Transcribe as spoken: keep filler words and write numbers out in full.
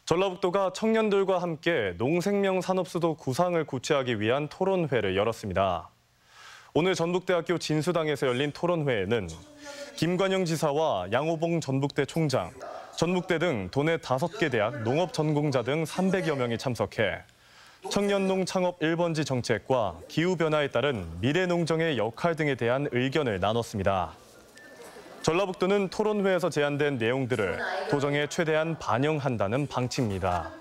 전라북도가 청년들과 함께 농생명 산업수도 구상을 구체하기 위한 토론회를 열었습니다. 오늘 전북대학교 진수당에서 열린 토론회에는 김관영 지사와 양호봉 전북대 총장, 전북대 등 도내 다섯 개 대학 농업 전공자 등 삼백여 명이 참석해 청년농 창업 일 번지 정책과 기후변화에 따른 미래농정의 역할 등에 대한 의견을 나눴습니다. 전라북도는 토론회에서 제안된 내용들을 도정에 최대한 반영한다는 방침입니다.